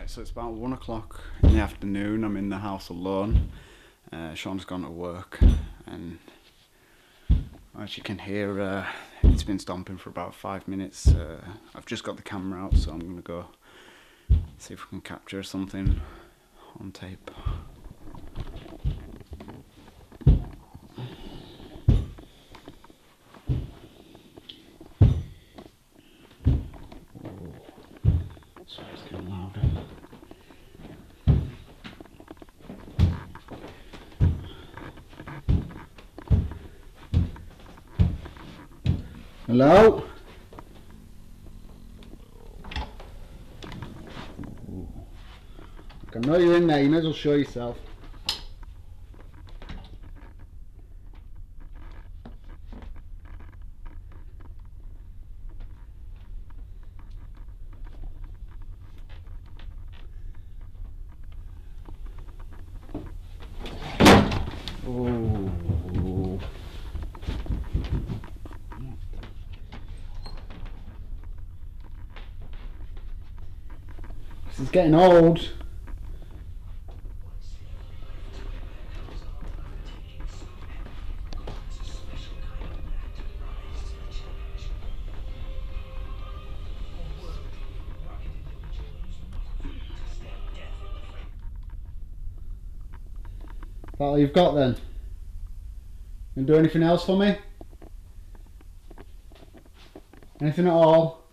Right, so it's about 1 o'clock in the afternoon. I'm in the house alone. Sean's gone to work, and as you can hear, it's been stomping for about 5 minutes. I've just got the camera out, so I'm going to go see if we can capture something on tape. Sorry, it's getting louder. Hello? I know you're in there, you may as well show yourself. Oh. This is getting old. That all you've got then? Can do anything else for me? Anything at all?